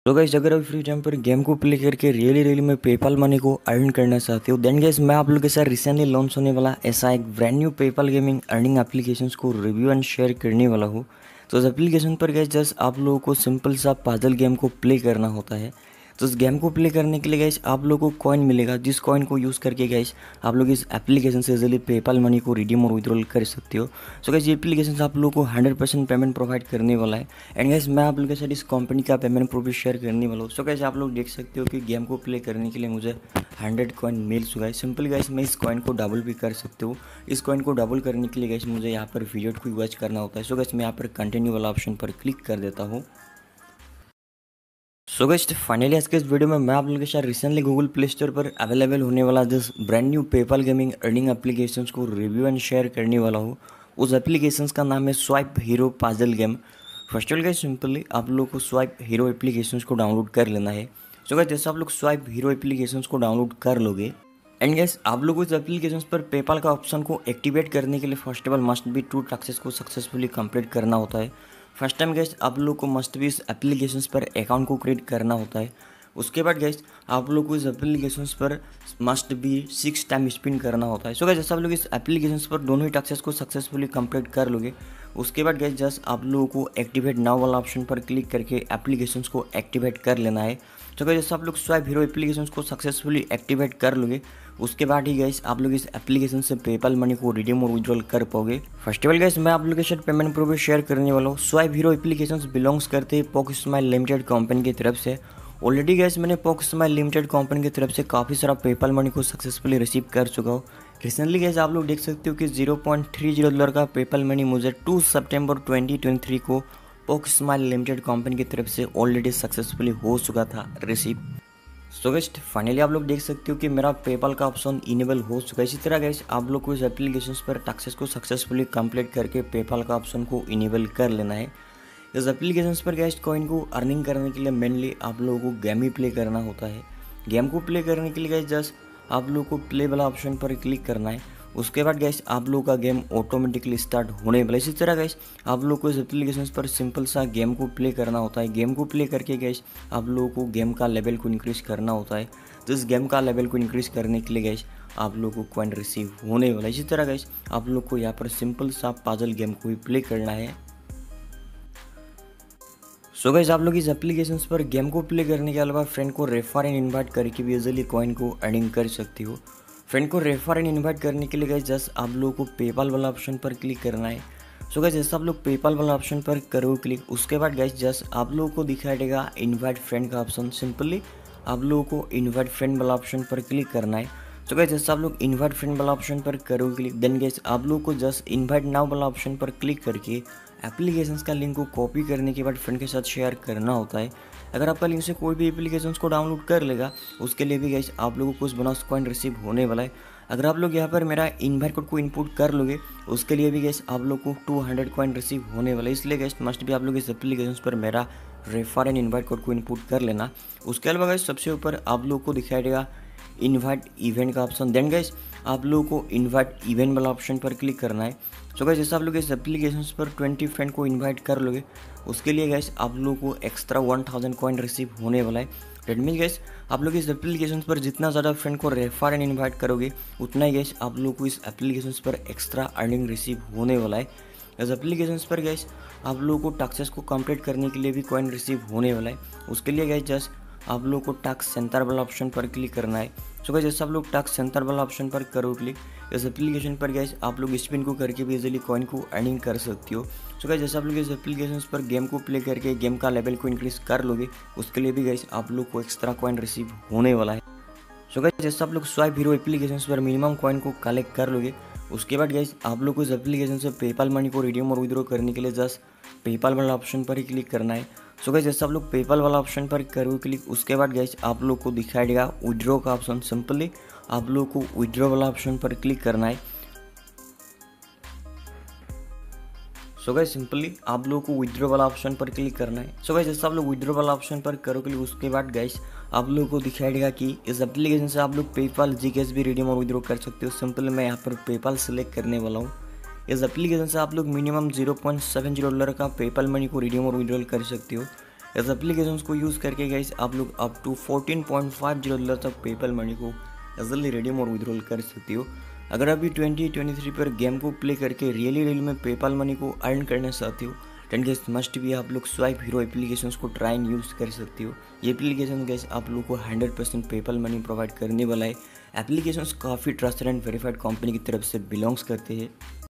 तो गाइस अगर आप फ्री टाइम पर गेम को प्ले करके रियली में पेपाल मनी को अर्न करना चाहते हो देन गाइस मैं आप लोगों के साथ रिसेंटली लॉन्च होने वाला ऐसा एक brand new PayPal gaming earning applications को रिव्यू एंड शेयर करने वाला हूँ। तो इस एप्लीकेशन पर गाइस जस्ट आप लोगों को सिंपल सा पाजल गेम को प्ले करना होता है। तो इस गेम को प्ले करने के लिए गाइस आप लोगों को कॉइन मिलेगा, जिस कॉइन को यूज़ करके गाइस आप लोग इस एप्लीकेशन से इजीली पेपाल मनी को रिडीम और विड्रॉल कर सकते हो। सो गाइस ये एप्लीकेशन आप लोगों को 100% पेमेंट प्रोवाइड करने वाला है एंड गाइस मैं आप लोगों के साथ इस कंपनी का पेमेंट प्रूफ भी शेयर करने वाला हूँ। सो गाइस आप लोग देख सकते हो कि गेम को प्ले करने के लिए मुझे 100 कॉइन मिल चुका है। सिंपल गाइस मैं इस कॉइन को डबल भी कर सकते हो। इस कॉइन को डबल करने के लिए गाइस मुझे यहाँ पर वीडियो को वॉच करना होता है। सो गाइस मैं यहाँ पर कंटिन्यू वाला ऑप्शन पर क्लिक कर देता हूँ। सो गाइस फाइनली आज के इस वीडियो में मैं आप लोगों के साथ रिसेंटली गूगल प्ले स्टोर पर अवेलेबल होने वाला this brand new PayPal gaming earning applications को रिव्यू एंड शेयर करने वाला हूँ। उस एप्लीकेशंस का नाम है Swipe Hero puzzle game. First of all guys simply आप लोग को स्वाइप हीरो एप्लीकेशंस को डाउनलोड कर लेना है। सो गाइस जैसे आप लोग स्वाइप हीरो एप्लीकेशंस को डाउनलोड कर लोगे एंड गाइस आप लोग इस एप्लीकेशंस पर पेपाल का ऑप्शन को एक्टिवेट करने के लिए first of all must be 2 task को सक्सेसफुली कंप्लीट करना होता है। फर्स्ट टाइम गाइस आप लोग को मस्ट भी इस एप्लीकेशंस पर अकाउंट को क्रिएट करना होता है। उसके बाद गाइस आप लोग को इस एप्लीकेशंस पर मस्ट भी 6 टाइम स्पिन करना होता है। सो गाइस जैसे आप लोग इस एप्लीकेशंस पर दोनों ही टास्क को सक्सेसफुली कंप्लीट कर लोगे उसके बाद गाइस जस्ट आप लोगों को एक्टिवेट नाउ वाला ऑप्शन पर क्लिक करके एप्लीकेशंस को एक्टिवेट कर लेना है। तो गाइस जैसे आप लोग स्वाइप हीरो एप्लीकेशंस को सक्सेसफुली एक्टिवेट कर लोगे उसके बाद ही गाइस आप लोग इस एप्लीकेशन से पेपाल मनी को रिडीम और विड्रॉल कर पाओगे। फर्स्ट ऑफ ऑल गाइस मैं आप लोगों के साथ पेमेंट प्रूफ शेयर करने वाला हूँ। स्वाइप हीरो एप्लीकेशंस बिलोंग्स करते हैं पॉकस्माइल लिमिटेड कंपनी की तरफ से। ऑलरेडी गाइस मैंने पॉकस्माइल लिमिटेड कंपनी की तरफ से काफ़ी सारा पेपाल मनी को सक्सेसफुली रिसीव कर चुका हूँ। रिसेंटली गाइस आप लोग देख सकते हो कि $0.30 का पेपाल मनी मुझे 2 सितंबर 2023 को पॉकस्माइल लिमिटेड कंपनी की तरफ से ऑलरेडी सक्सेसफुली हो चुका था रिसीव। सो गाइस फाइनली आप लोग देख सकते हो कि मेरा पेपाल का ऑप्शन इनेबल हो चुका है। इसी तरह गाइस आप लोग को इस एप्लीकेशन पर टास्क को सक्सेसफुली कंप्लीट करके पेपाल का ऑप्शन को इनेबल कर लेना है। इस एप्लीकेशन पर गाइस कॉइन को अर्निंग करने के लिए मेनली आप लोगों को गेम ही प्ले करना होता है। गेम को प्ले करने के लिए गाइस जस्ट आप लोगों को प्ले वाला ऑप्शन पर क्लिक करना है। उसके बाद गाइस आप लोगों का गेम ऑटोमेटिकली स्टार्ट होने वाला है। इसी तरह गाइस आप लोग को इस एप्लीकेशन पर सिंपल सा गेम को प्ले करना होता है। गेम को प्ले करके गाइस आप लोगों को गेम का लेवल को इंक्रीज करना होता है। तो इस गेम का लेवल को इंक्रीज करने के लिए गाइस आप लोग को कॉइन रिसीव होने वाला है। इसी तरह गाइस आप लोग को यहाँ पर सिंपल सा पाजल गेम को भी प्ले करना है। सो गाइस आप लोग इस एप्लीकेशन पर गेम को प्ले करने के अलावा फ्रेंड को रेफर एंड इन्वाइट करके भी इजीली कॉइन को अर्निंग कर सकती हो। फ्रेंड को रेफर एंड इन्वाइट करने के लिए गाइस जस्ट आप लोगों को पेपाल वाला ऑप्शन पर क्लिक करना है। सो गाइस जैसे आप लोग पेपाल वाला ऑप्शन पर करो क्लिक उसके बाद गाइस जस्ट आप लोगों को दिखाई देगा इन्वाइट फ्रेंड का ऑप्शन। सिंपली आप लोगों को इन्वाइट फ्रेंड वाला ऑप्शन पर क्लिक करना है। सो गाइस जैसे आप लोग इन्वाइट फ्रेंड वाला ऑप्शन पर करो क्लिक देन गाइस आप लोगों को जस्ट इन्वाइट नाउ वाला ऑप्शन पर क्लिक करके एप्लीकेशंस का लिंक को कॉपी करने के बाद फ्रेंड के साथ शेयर करना होता है। अगर आपका लिंक से कोई भी एप्लीकेशंस को डाउनलोड कर लेगा उसके लिए भी गाइस आप लोगों को कुछ बोनस कॉइन रिसीव होने वाला है। अगर आप लोग यहाँ पर मेरा इन्वाइट कोड को इनपुट कर लोगे उसके लिए भी गाइस आप लोग को 200 कॉइन रिसीव होने वाला है। इसलिए गाइस मस्ट भी आप लोग इस एप्लीकेशंस पर मेरा रेफर एंड इन्वाइट कोड को इनपुट कर लेना। उसके अलावा गाइस सबसे ऊपर आप लोग को दिखाई देगा इन्वाइट इवेंट का ऑप्शन। देन गाइस आप लोगों को इन्वाइट इवेंट वाला ऑप्शन पर क्लिक करना है। सो गाइस जैसे आप लोग इस एप्लीकेशन पर 20 फ्रेंड को इन्वाइट कर लोगे उसके लिए गाइस आप लोगों को एक्स्ट्रा 1000 कॉइन रिसीव होने वाला है। डेट मीन्स गाइस आप लोग इस एप्लीकेशन पर जितना ज़्यादा फ्रेंड को रेफर एंड इन्वाइट करोगे उतना ही गाइस आप लोगों को इस एप्लीकेशन पर एक्स्ट्रा अर्निंग रिसीव होने वाला है। इस एप्लीकेशन पर गाइस आप लोगों को टास्क को कंप्लीट करने के लिए भी कॉइन रिसीव होने वाला है। उसके लिए गाइस जस्ट आप लोग को टास्क सेंटर वाला ऑप्शन पर क्लिक करना है। सो गाइस जैसे आप लोग टास्क सेंटर वाला ऑप्शन पर करो क्लिक इस एप्लीकेशन पर गाइस आप लोग स्पिन को करके भी इजीली कॉइन को अर्निंग कर सकती हो। सो गाइस जैसे आप लोग इस एप्लीकेशन पर गेम को प्ले करके गेम का लेवल को इंक्रीज कर लोगे उसके लिए भी गाइस आप लोग को एक्स्ट्रा कॉइन रिसीव होने वाला है। सो गाइस जैसे आप लोग स्वाइप हीरो एप्लीकेशन पर मिनिमम कॉइन को कलेक्ट कर लोगे उसके बाद गाइस आप लोग को इस एप्लीकेशन से पेपाल मनी को रिडीम और विड्रॉ करने के लिए जस्ट पेपाल वाला ऑप्शन पर ही क्लिक करना है। सो गाइस जैसे आप लोग पेपाल वाला ऑप्शन पर करो क्लिक उसके बाद गाइस आप लोग को दिखाई देगा विड्रॉ का ऑप्शन। सिंपली आप लोग को विड्रॉ वाला ऑप्शन पर क्लिक करना है। सो गाइस सिंपली आप लोग को विड्रॉ वाला ऑप्शन पर क्लिक करना है। सो गाइस जैसे आप लोग विड्रॉ वाला ऑप्शन पर करो क्लिक उसके बाद गाइस आप लोग को दिखाई देगा कि इस एप्लीकेशन से आप लोग पेपाल जीकेएस भी रिडीम और विड्रॉ कर सकते हो। सिंपली मैं यहाँ पर पेपाल सेलेक्ट करने वाला हूँ। इस एप्लीकेशन से आप लोग मिनिमम $0.70 का पेपाल मनी को रिडीम और विड्रॉल कर सकते हो। इस एप्लीकेशन को यूज़ करके गाइस आप लोग अप टू $14.50 तक पेपल मनी को इजीली रिडीम और विड्रॉल कर सकते हो। अगर अभी 2023 पर गेम को प्ले करके रियल में पेपल मनी को अर्न करना चाहते हो देन गाइस मस्ट भी आप लोग स्वाइप हीरो एप्लीकेशंस को ट्राई एंड यूज़ कर सकते हो। ये एप्लीकेशन गाइस आप लोग को 100% पेपल मनी प्रोवाइड करने वाला है। एप्लीकेशंस काफ़ी ट्रस्टेड एंड वेरीफाइड कंपनी की तरफ से बिलोंग्स करते हैं।